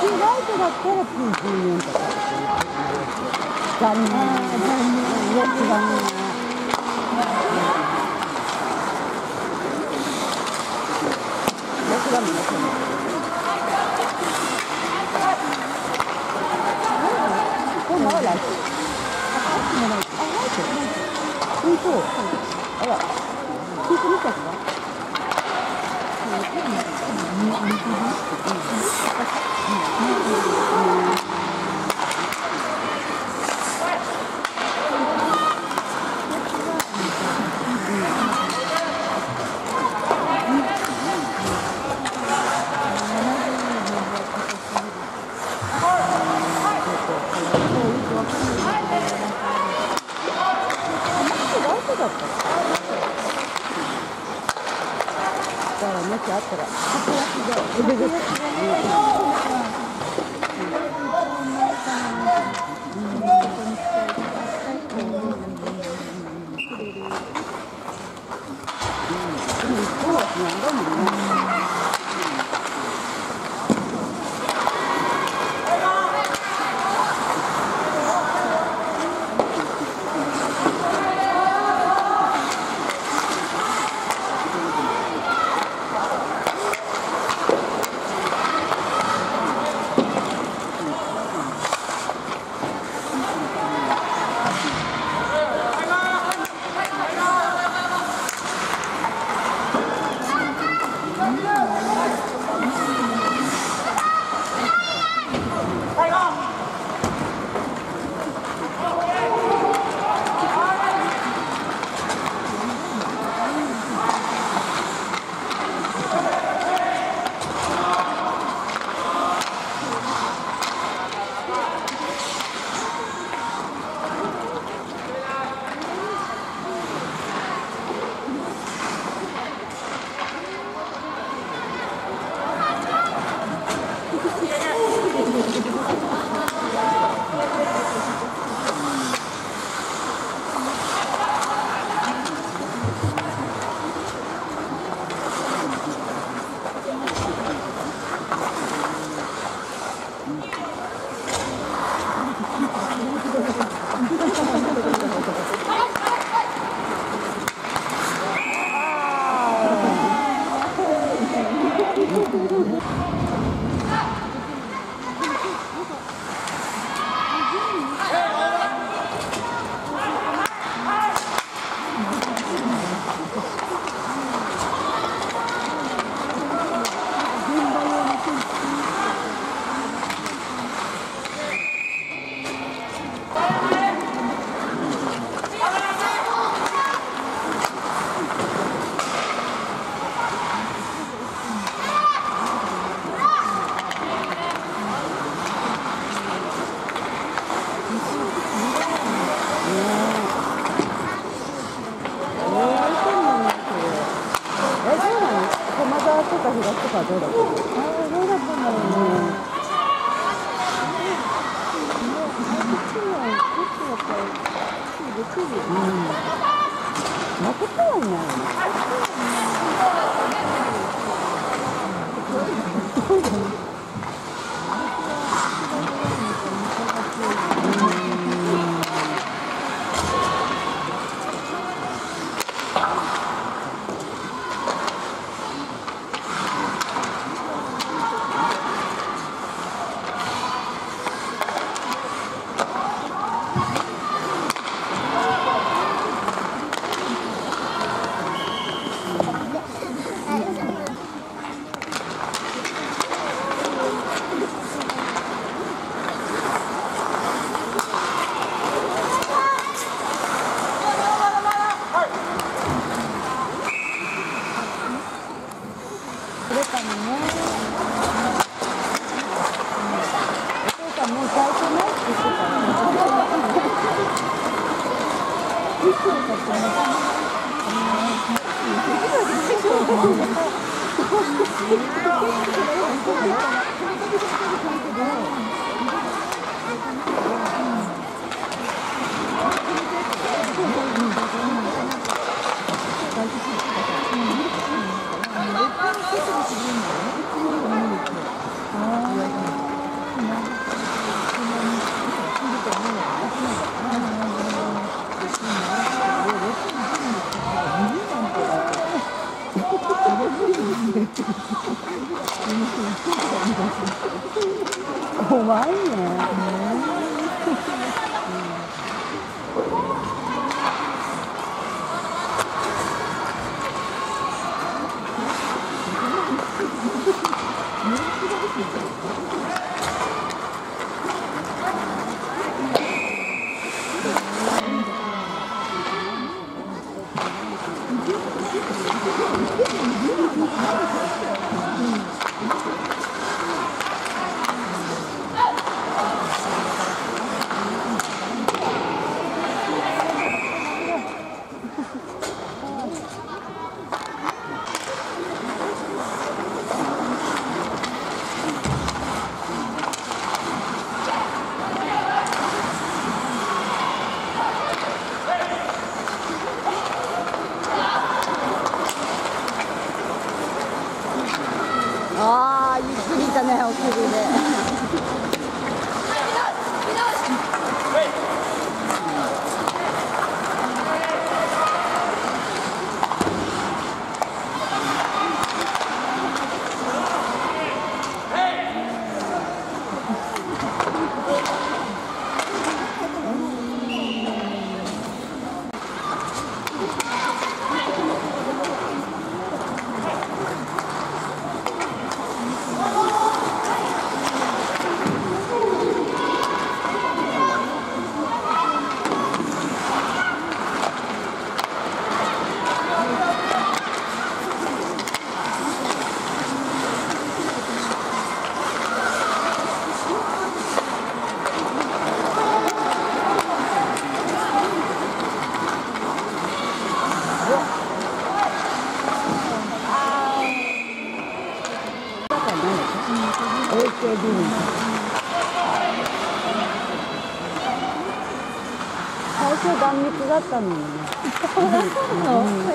ライトだったら90円とか残念。残念。 怖いね。ああ、ゆっくりだね、お尻で。最初断密だったのにね。そうなの？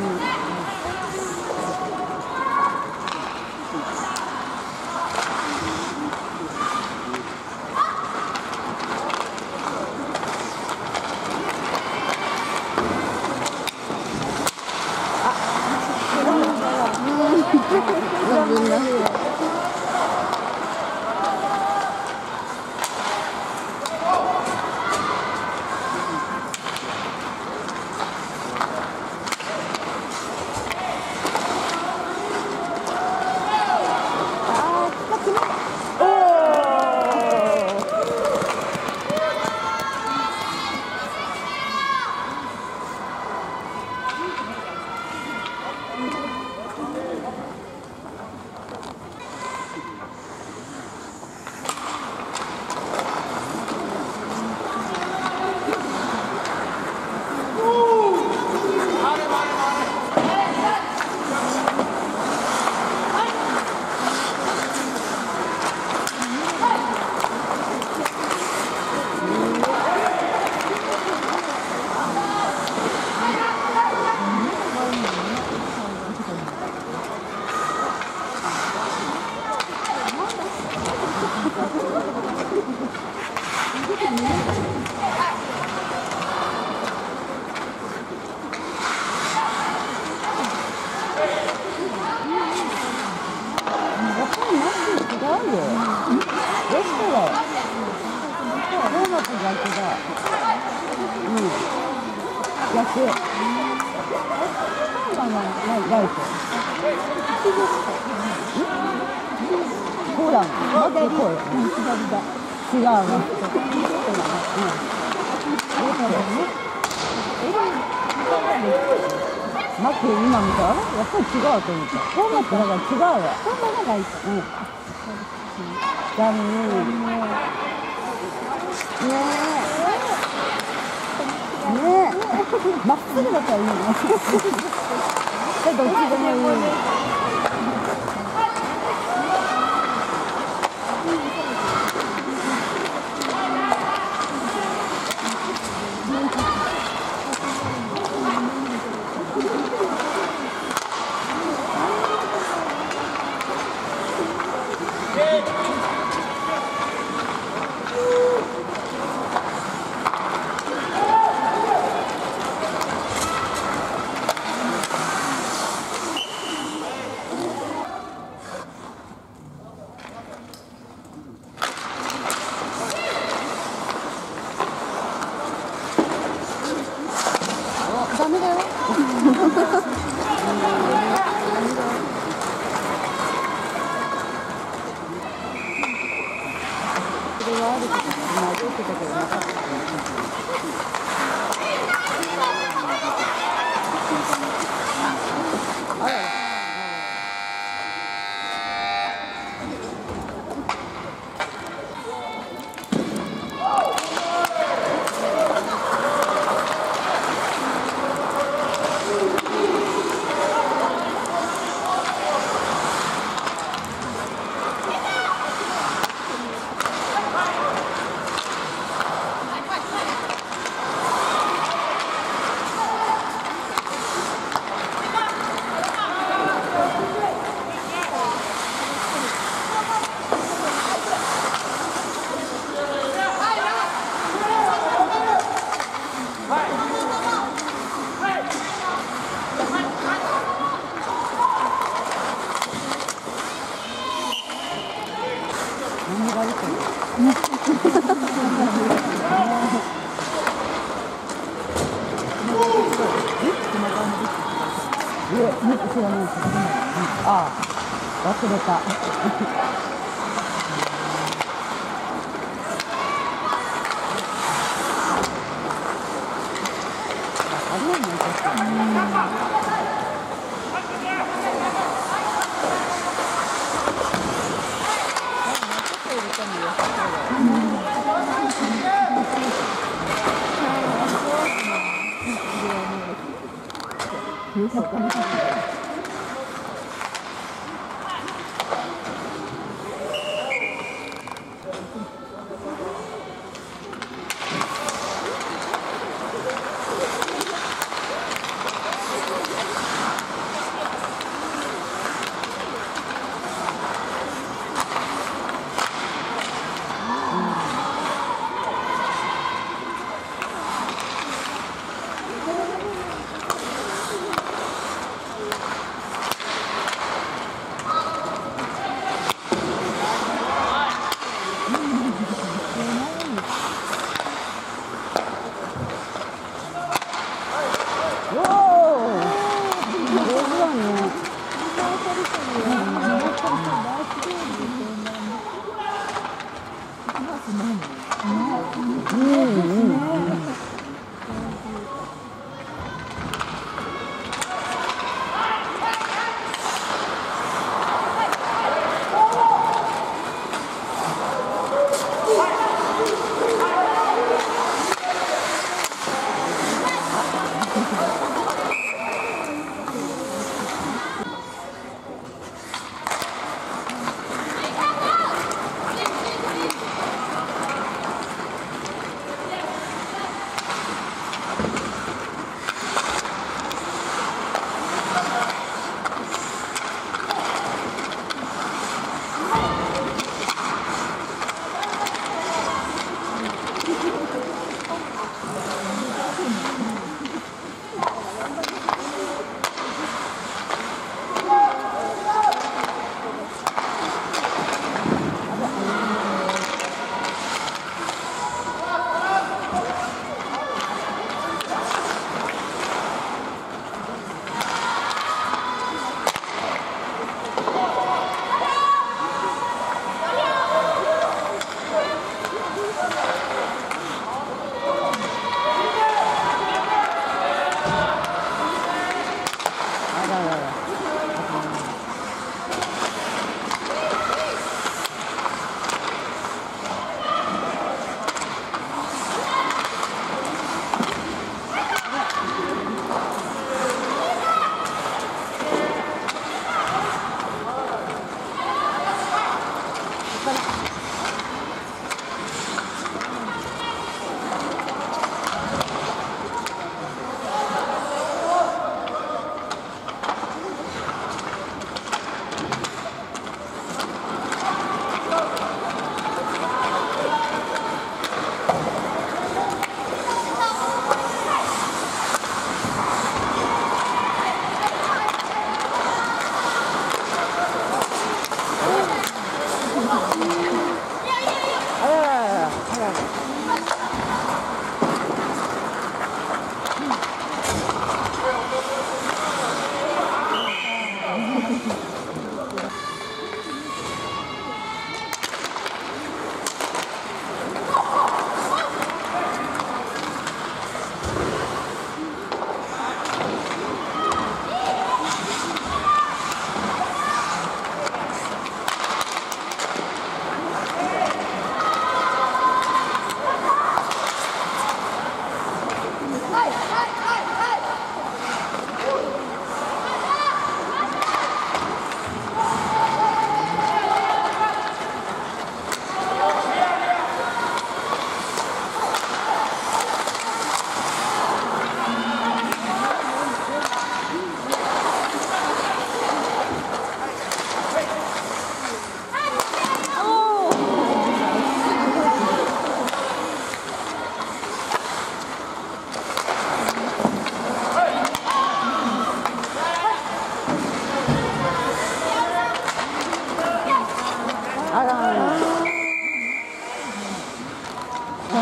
ほら、まだこうよ。違うわ。マッキー今見たらやっぱり違うと思った。こうなってだから違うわ。こんなのがいい。残念。ねえ。まっすぐだったらいいの。どっちでもいい。 るとか、今言ってたけどなかった。ああ、忘れた。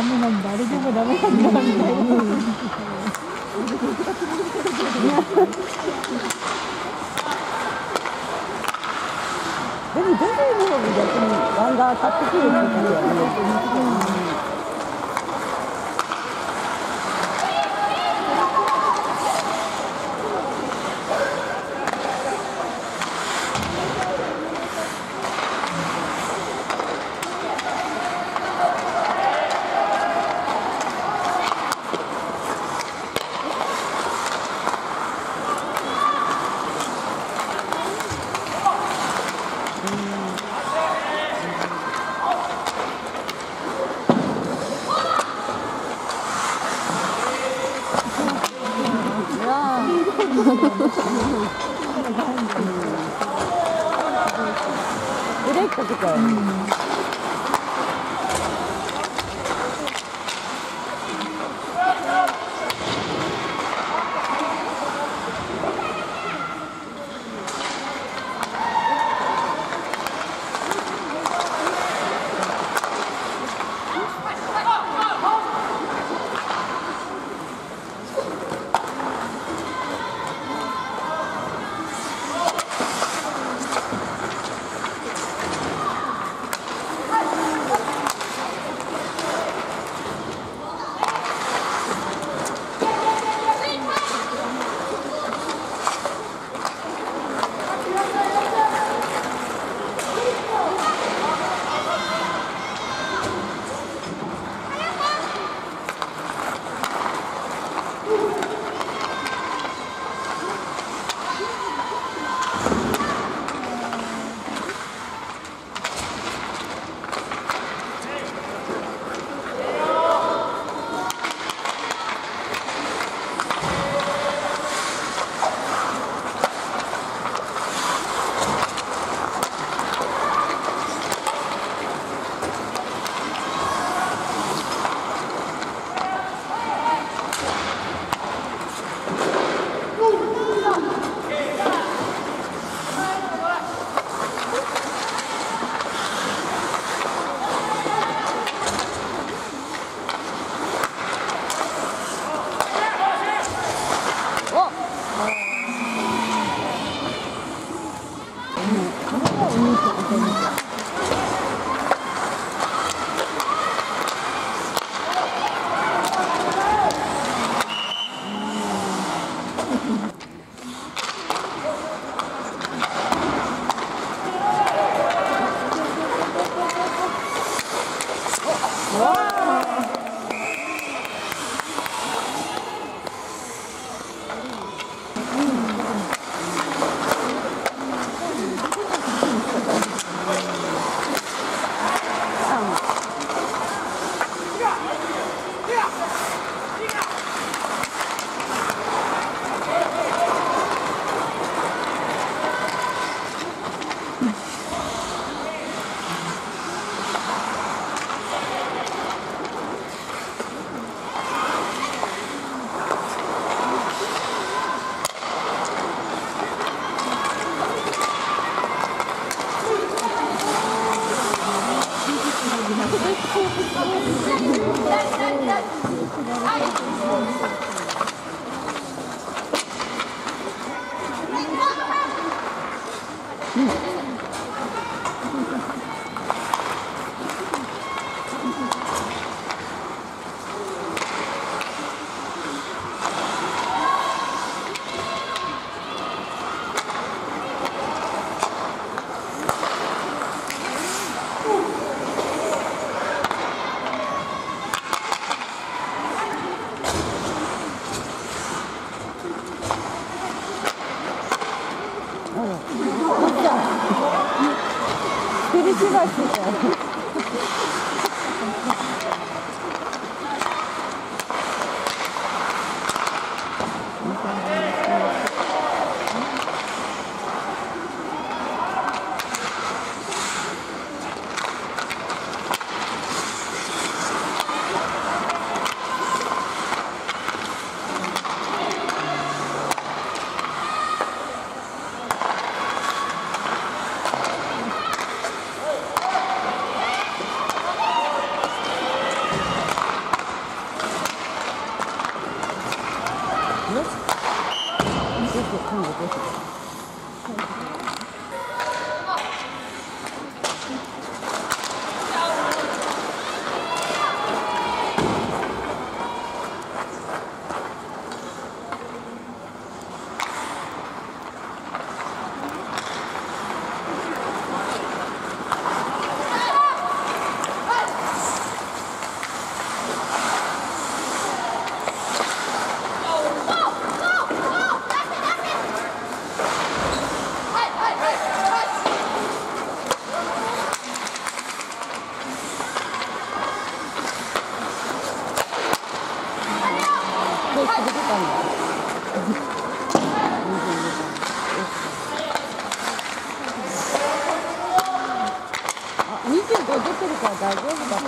メなんだ、あれでもダメなんだみたいな。でも女性の方が逆にガンガン買ってくるって感じだね。ブレーキかけたよ。 出てるから大丈夫だった。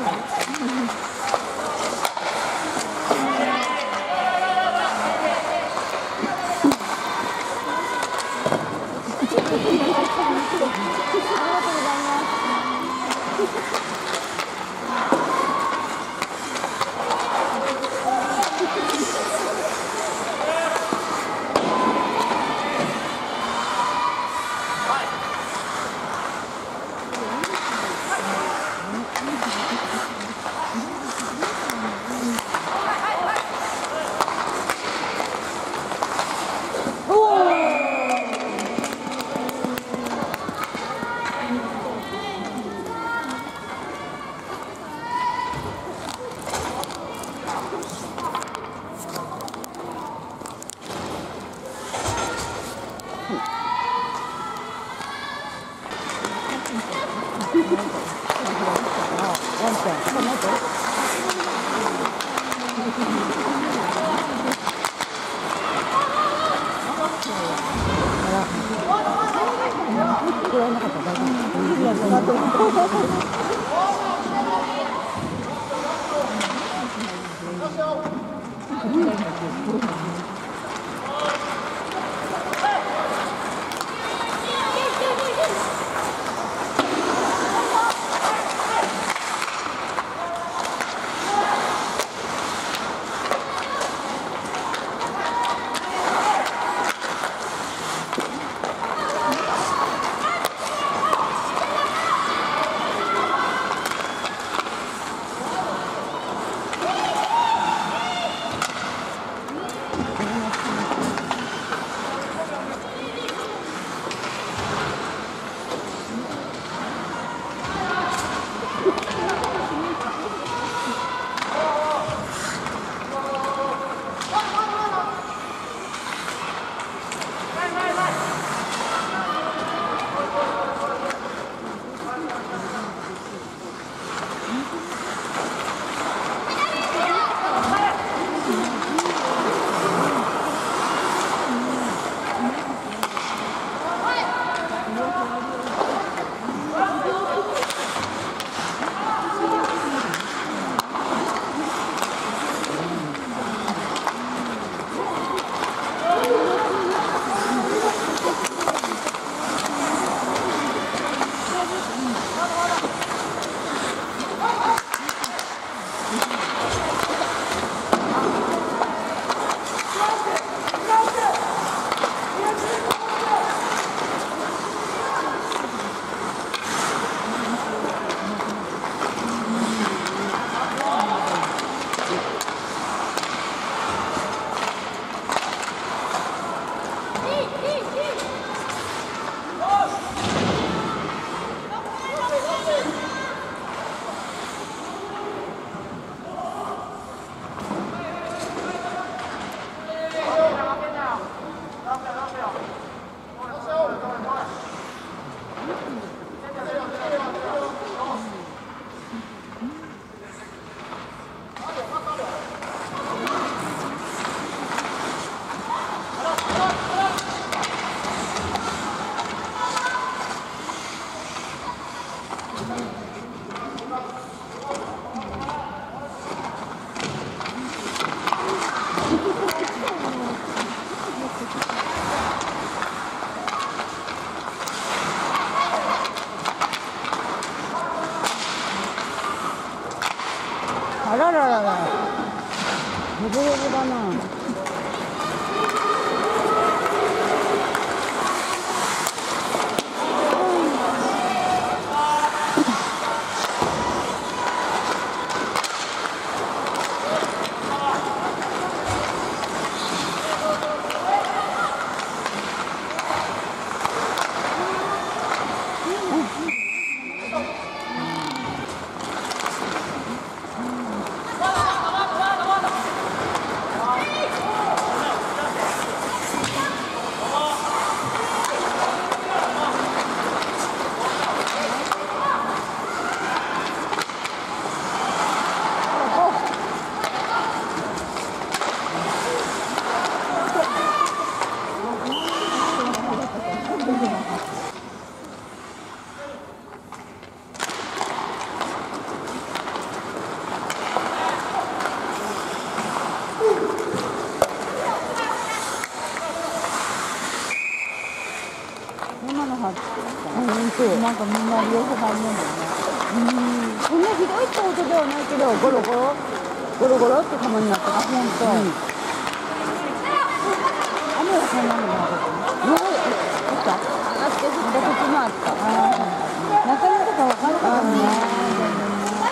あらららら、ボボボボだな。 なんかみんな利用者がいるんだよね。そんなひどいってことではないけど、ゴロゴロってたまになったら、ほんと。雨はそんなのなかったね。あって、降った時もあった。なかなかわかるからね。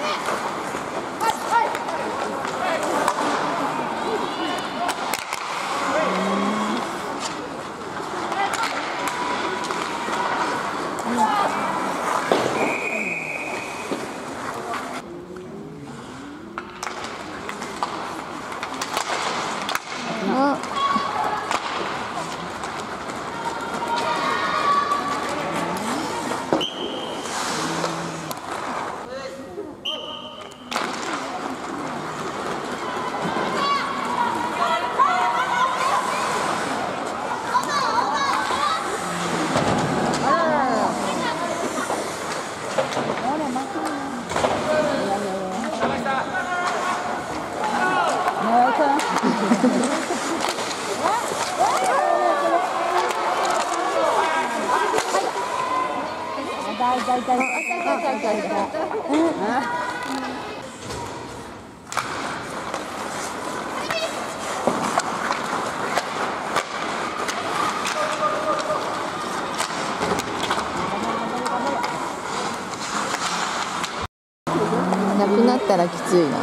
なくなったらきついな。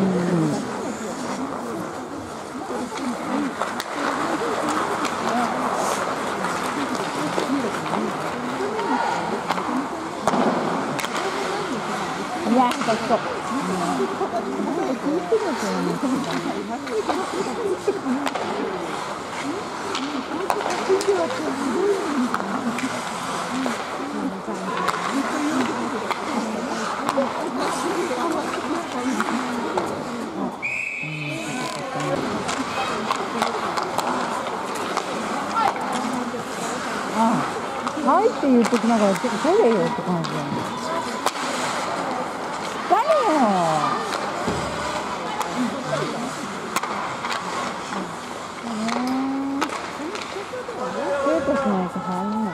いや、そうそう。はいって言うときながら、トイレよって感じだよね。誰よ。デートしないと入んない。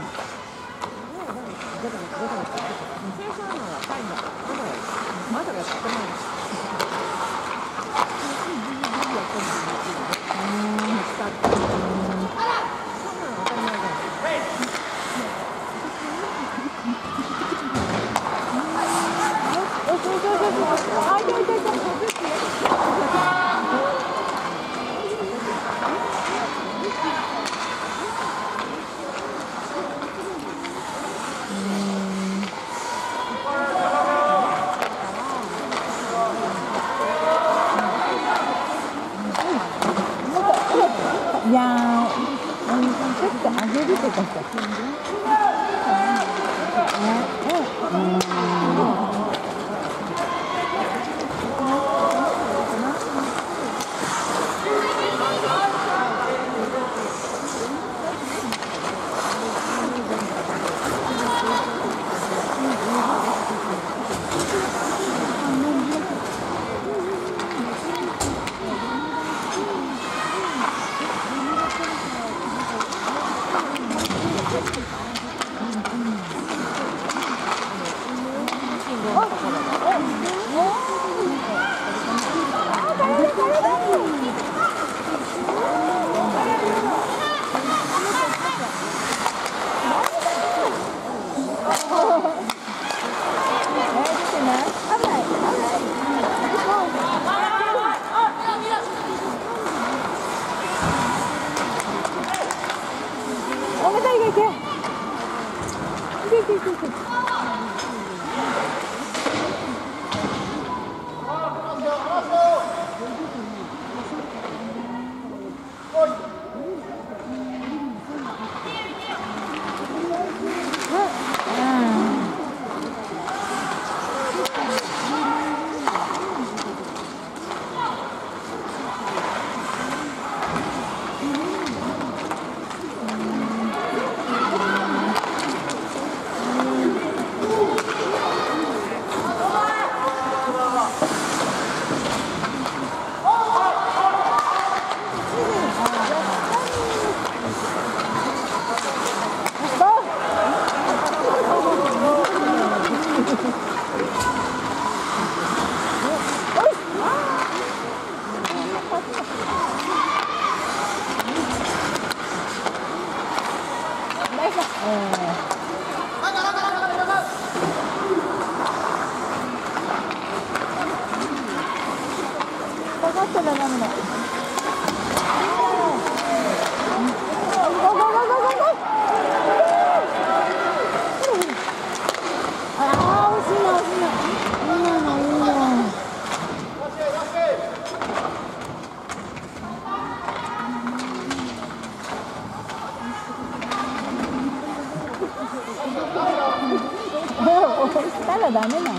いやー、ちょっと上げるとかさ。 だダメだ。押したらダメなんだって。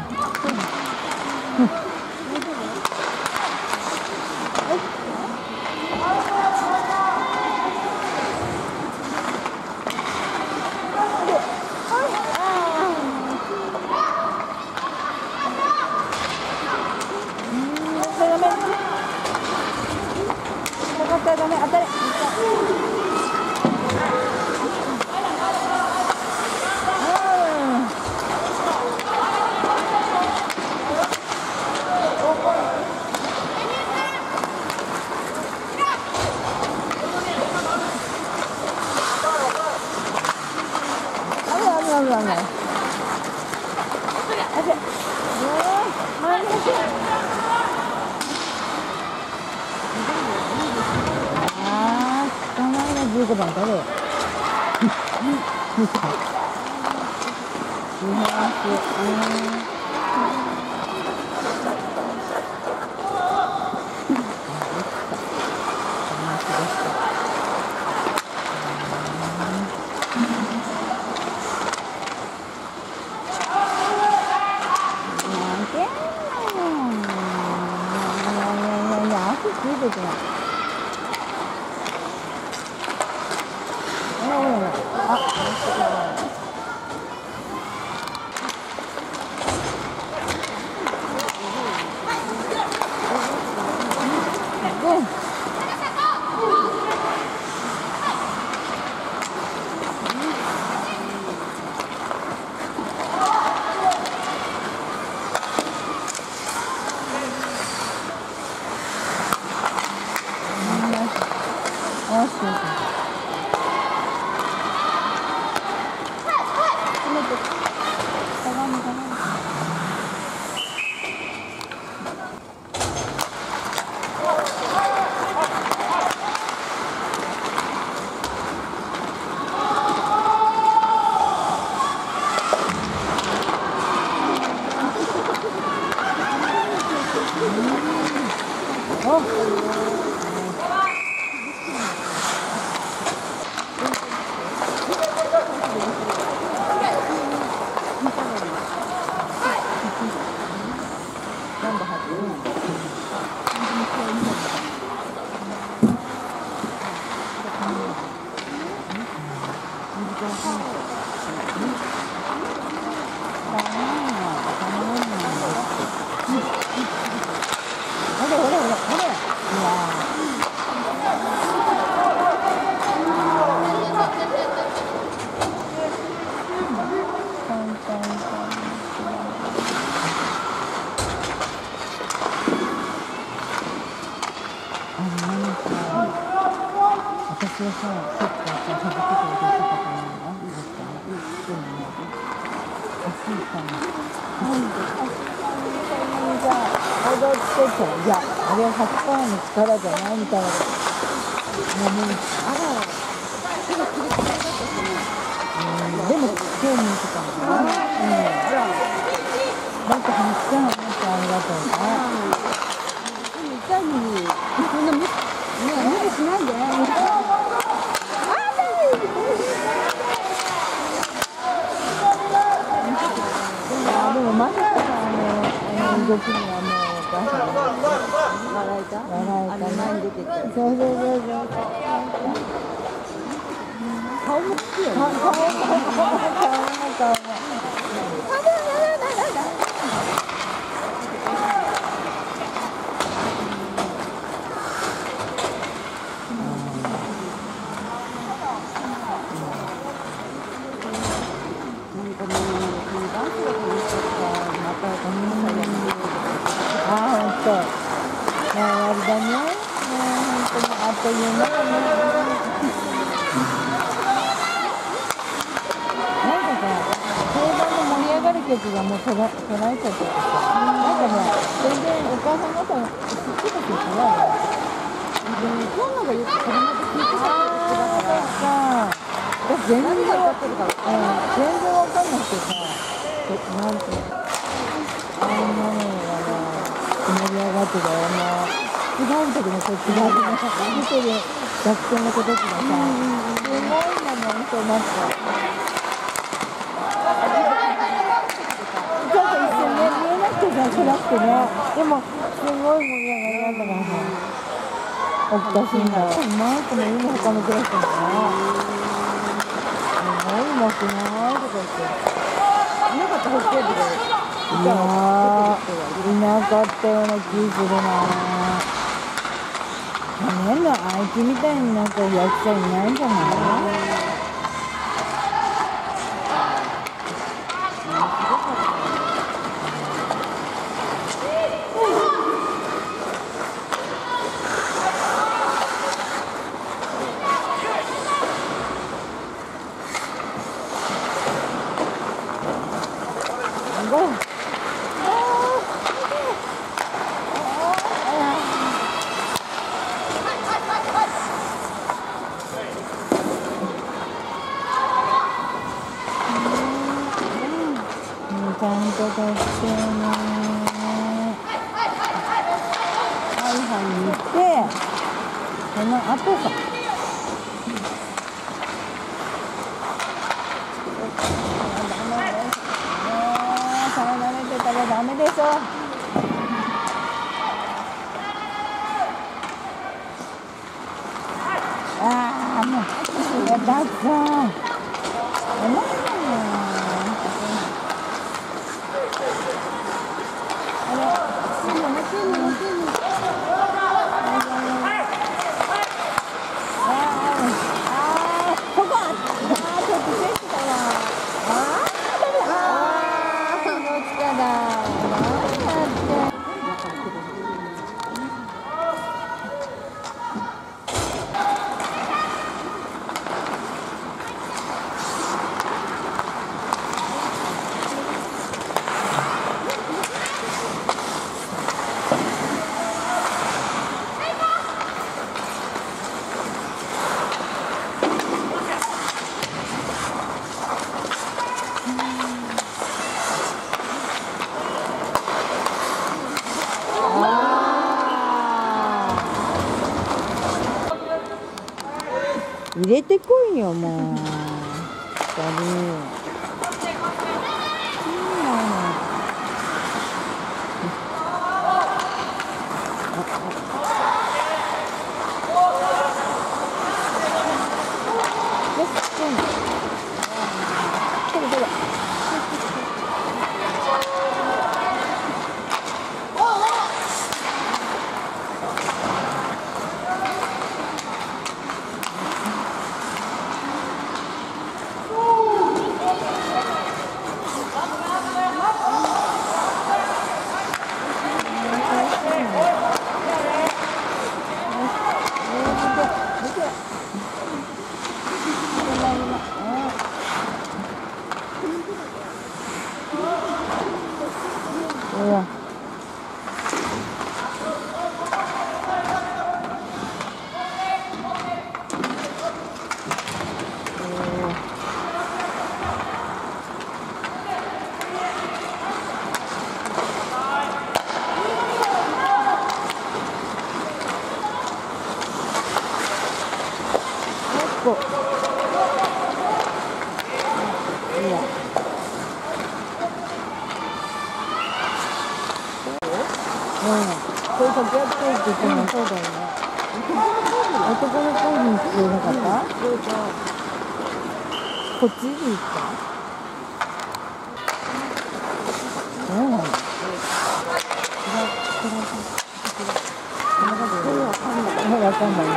ダメ、当たれ。15番誰？私はさ、結構さ、恥ずかしいこと言ってたと思うの。でもね、足痛いの。じゃあ、踊ってて、いや、あれは100%の力じゃないみたいな。もう、あら、でも、興味してたのかな。だって、話しちゃう、ありがとうね。痛いのに、そんな無理しないで。でもマジックさんの動きにはもうお母さん笑えた？笑えたね。前に出てて。そう。顔も好きよね。顔も。終わりだね。もう本当にあっという間だね。なんかさ、定番の盛り上がる曲がもう捉えちゃっててさ、なんかね、全然お母さん方ってたけど違うよ。こんなのがよく子供で聞いてたから。私全然歌ってるから。全然わかんなくてさ。なんて。あんなのが盛り上がってたよ。違う時のこっちが見てる学生の子たちがさ、すごいなのとなって。ちょっと一瞬ね、見えなくてさ、暗くてね。でも、すごい盛り上がりなんだからさ、おかしいんだよ。マークもいいの他のクラスだから。すごいうまくないとか言って。いなかった北海道で。いやー、いなかったような気するな。変な愛機みたいになんか役者いないんじゃない？ちゃんと取ってね。はいはい言って、その後か。離れてたらダメでしょ。ああ、もう、だった。入れてこいよ、もう。2人。これ掛け合ってって言ってもそうだよね。男のポーズに聞こえなかった？こっちに行った？そうなの？わかんない。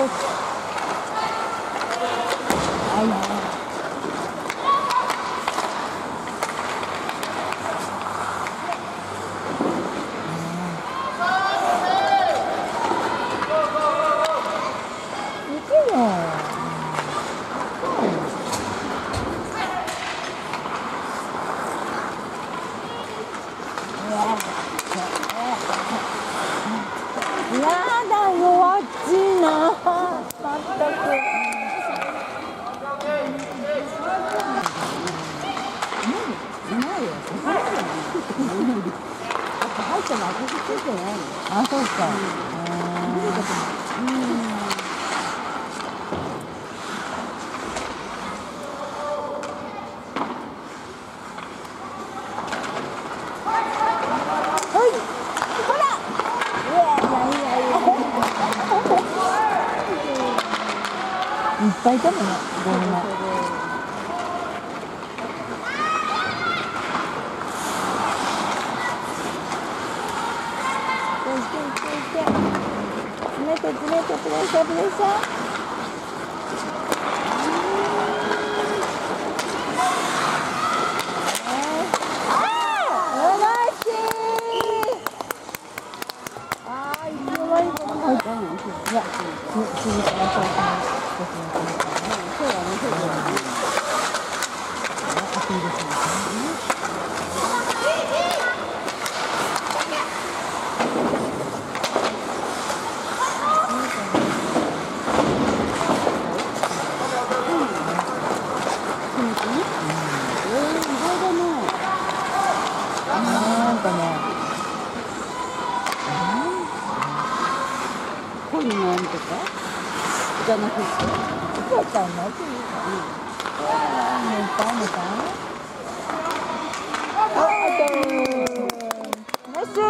やだ、弱っちいな。まったく。うまいよ。入ったの私ついてないの。あ、そうか。いっぱいいたもんね、ゴール前。詰めて詰めてプレッシャープレッシャー。いや、なんかね、こういうのとかじゃなくて、そうかな、そういうナイス。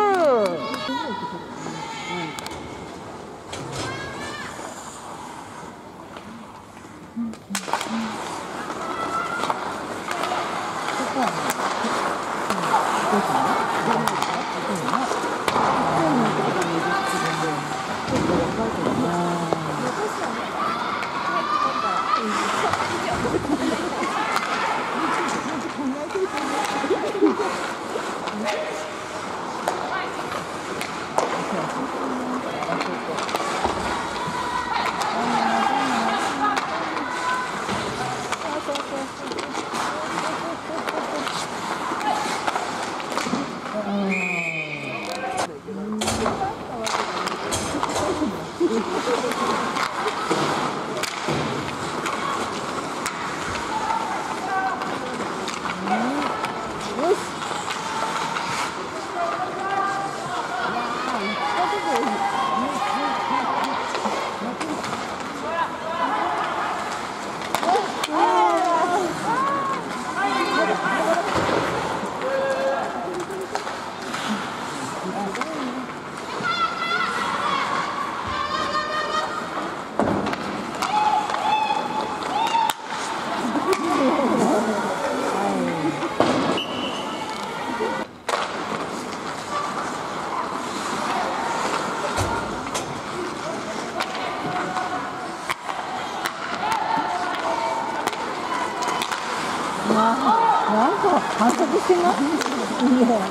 なんか反則してます。いや。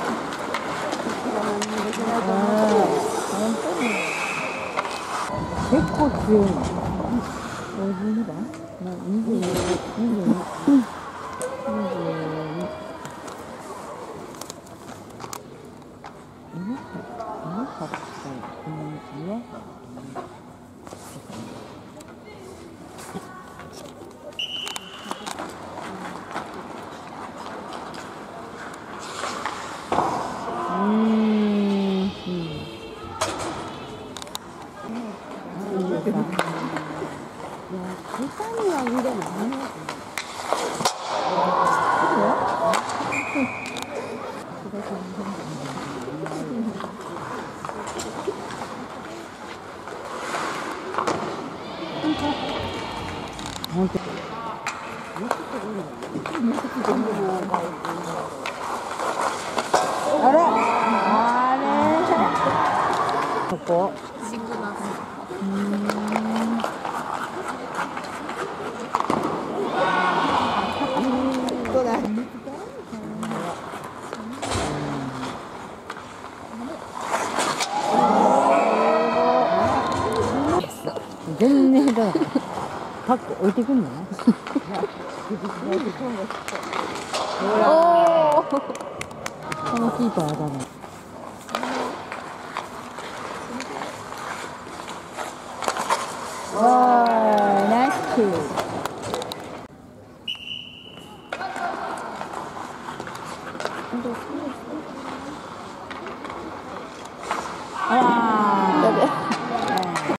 本当に。結構強いの。52番？22。本当。あれ。あれ。ここ。 パック置いてくんの？ おお。 このキーパーだね。わーい、ナイスキー。